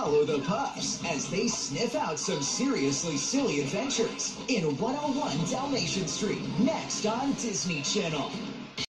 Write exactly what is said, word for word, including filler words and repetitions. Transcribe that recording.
follow the pups as they sniff out some seriously silly adventures in one oh one Dalmatian Street, next on Disney Channel.